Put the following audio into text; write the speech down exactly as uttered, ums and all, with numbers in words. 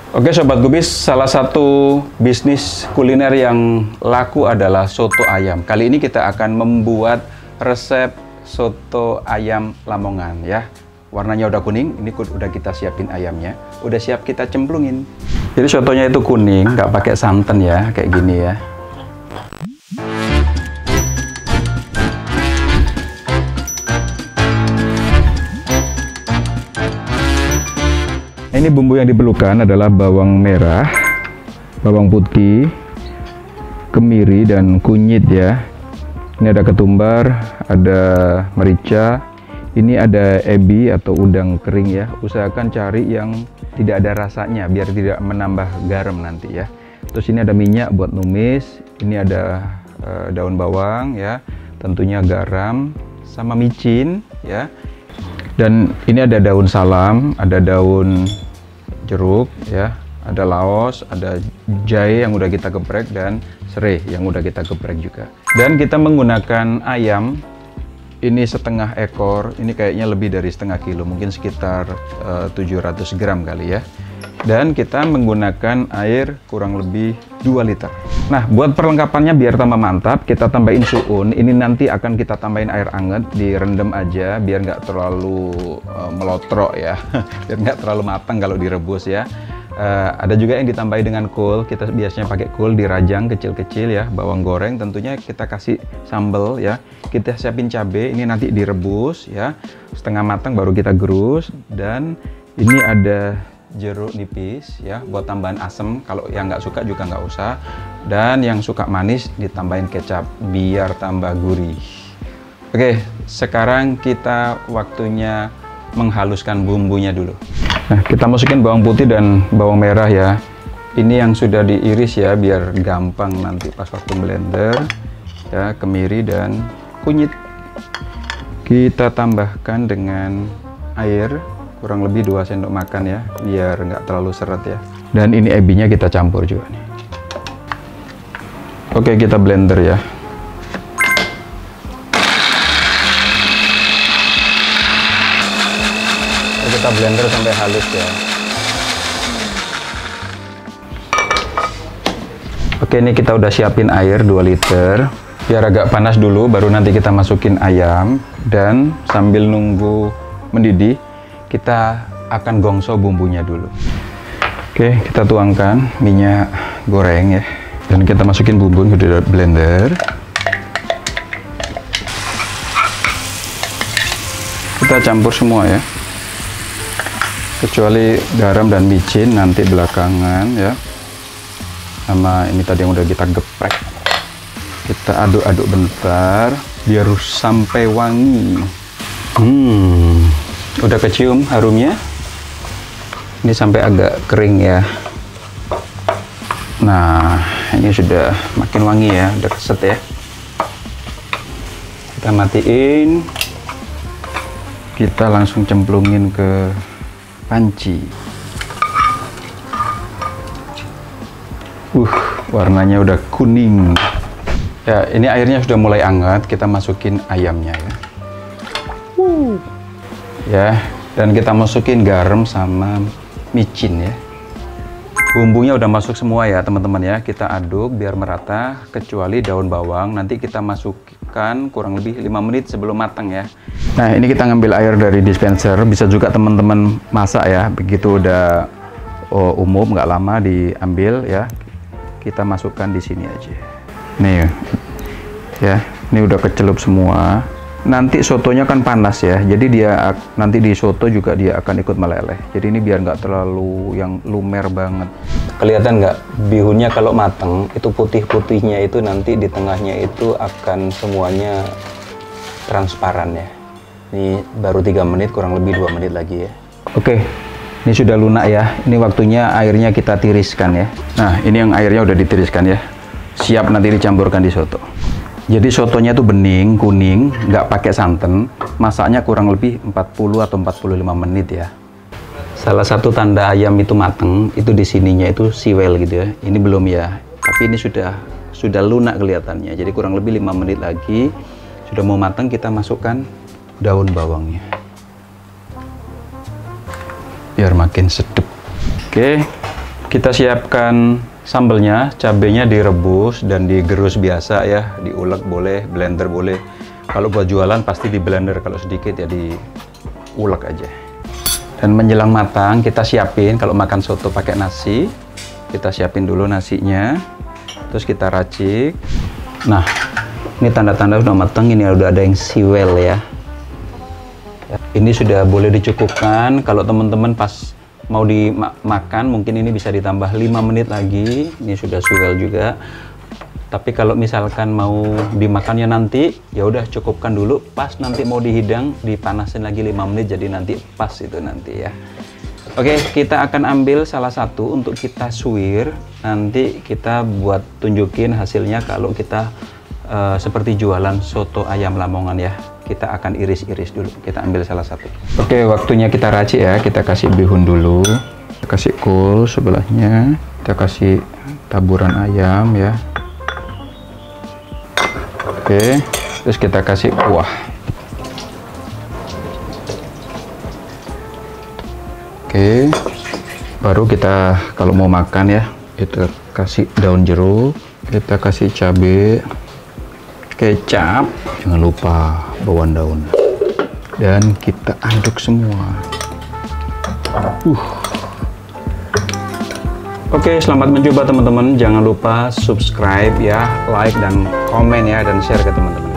Oke Sobat Gubis, salah satu bisnis kuliner yang laku adalah soto ayam. Kali ini kita akan membuat resep soto ayam Lamongan ya. Warnanya udah kuning, ini udah kita siapin ayamnya. Udah siap kita cemplungin. Jadi sotonya itu kuning, nggak pakai santan ya, kayak gini ya. Ini bumbu yang diperlukan adalah bawang merah, bawang putih, kemiri, dan kunyit ya. Ini ada ketumbar, ada merica, ini ada ebi atau udang kering ya. Usahakan cari yang tidak ada rasanya biar tidak menambah garam nanti ya. Terus ini ada minyak buat numis, ini ada uh, daun bawang ya, tentunya garam sama micin ya. Dan ini ada daun salam, ada daun jeruk ya, ada laos, ada jahe yang udah kita geprek, dan serai yang udah kita geprek juga. Dan kita menggunakan ayam ini setengah ekor, ini kayaknya lebih dari setengah kilo, mungkin sekitar uh, tujuh ratus gram kali ya. Dan kita menggunakan air kurang lebih dua liter. Nah, buat perlengkapannya biar tambah mantap, kita tambahin suun. Ini nanti akan kita tambahin air anget, direndam aja biar nggak terlalu uh, melotrok ya. Biar nggak terlalu matang kalau direbus ya. Uh, ada juga yang ditambahin dengan kol. Kita biasanya pakai kol, dirajang kecil-kecil ya. Bawang goreng, tentunya kita kasih sambal ya. Kita siapin cabai, ini nanti direbus ya. Setengah matang baru kita gerus. Dan ini ada jeruk nipis ya buat tambahan asam, kalau yang nggak suka juga nggak usah. Dan yang suka manis ditambahin kecap biar tambah gurih. Oke, sekarang kita waktunya menghaluskan bumbunya dulu. Nah, kita masukin bawang putih dan bawang merah ya. Ini yang sudah diiris ya biar gampang nanti pas waktu blender ya. Kemiri dan kunyit kita tambahkan dengan air kurang lebih dua sendok makan ya, biar nggak terlalu seret ya. Dan ini ebinya kita campur juga nih. Oke, kita blender ya. Kita blender sampai halus ya. Oke, ini kita udah siapin air dua liter. Biar agak panas dulu, baru nanti kita masukin ayam. Dan sambil nunggu mendidih, kita akan gongso bumbunya dulu. Oke, kita tuangkan minyak goreng ya. Dan kita masukin bumbu ke dalam blender. Kita campur semua ya. Kecuali garam dan micin nanti belakangan ya. Sama ini tadi yang udah kita geprek. Kita aduk-aduk bentar biar sampai wangi. Hmm. Udah kecium harumnya. Ini sampai agak kering ya. Nah, ini sudah makin wangi ya, udah keset ya. Kita matiin. Kita langsung cemplungin ke panci. Uh, warnanya udah kuning. Ya, ini airnya sudah mulai hangat, kita masukin ayamnya ya. Uh. Ya, dan kita masukin garam sama micin ya. Bumbunya udah masuk semua ya teman-teman ya. Kita aduk biar merata, kecuali daun bawang nanti kita masukkan kurang lebih lima menit sebelum matang ya. Nah, ini kita ngambil air dari dispenser, bisa juga teman-teman masak ya. Begitu udah oh, umum, nggak lama diambil ya. Kita masukkan di sini aja. Nih ya, ini udah kecelup semua. Nanti sotonya kan panas ya, jadi dia nanti di soto juga dia akan ikut meleleh. Jadi ini biar nggak terlalu yang lumer banget. Kelihatan nggak bihunnya kalau mateng itu putih-putihnya itu nanti di tengahnya itu akan semuanya transparan ya. Ini baru tiga menit, kurang lebih dua menit lagi ya. Oke, ini sudah lunak ya. Ini waktunya airnya kita tiriskan ya. Nah, ini yang airnya udah ditiriskan ya. Siap nanti dicampurkan di soto. Jadi sotonya tuh bening, kuning, nggak pakai santan. Masaknya kurang lebih empat puluh atau empat puluh lima menit ya. Salah satu tanda ayam itu mateng, itu di sininya itu siwel gitu ya. Ini belum ya, tapi ini sudah sudah lunak kelihatannya. Jadi kurang lebih lima menit lagi, sudah mau matang, kita masukkan daun bawangnya. Biar makin sedap. Oke, Kita siapkan sambelnya, cabenya direbus dan digerus biasa ya, diulek boleh, blender boleh. Kalau buat jualan pasti di blender, kalau sedikit ya diulek aja. Dan menjelang matang kita siapin, kalau makan soto pakai nasi, kita siapin dulu nasinya, terus kita racik. Nah, ini tanda-tanda udah matang, ini udah ada yang siwel ya. Ini sudah boleh dicukupkan. Kalau teman-teman pas mau dimakan mungkin ini bisa ditambah lima menit lagi, ini sudah suwel juga. Tapi kalau misalkan mau dimakannya nanti, ya udah cukupkan dulu, pas nanti mau dihidang dipanasin lagi lima menit, jadi nanti pas itu nanti ya. Oke, kita akan ambil salah satu untuk kita suwir, nanti kita buat tunjukin hasilnya kalau kita uh, seperti jualan soto ayam Lamongan ya. Kita akan iris-iris dulu, kita ambil salah satu. Oke, waktunya kita racik ya, kita kasih bihun dulu, kita kasih kol sebelahnya, kita kasih taburan ayam ya. Oke, terus kita kasih kuah. Oke, baru kita kalau mau makan ya, kita kasih daun jeruk, kita kasih cabai, kecap, jangan lupa bawang daun, dan kita aduk semua. Uh. Oke, selamat mencoba teman-teman. Jangan lupa subscribe ya, like dan komen ya, dan share ke teman-teman.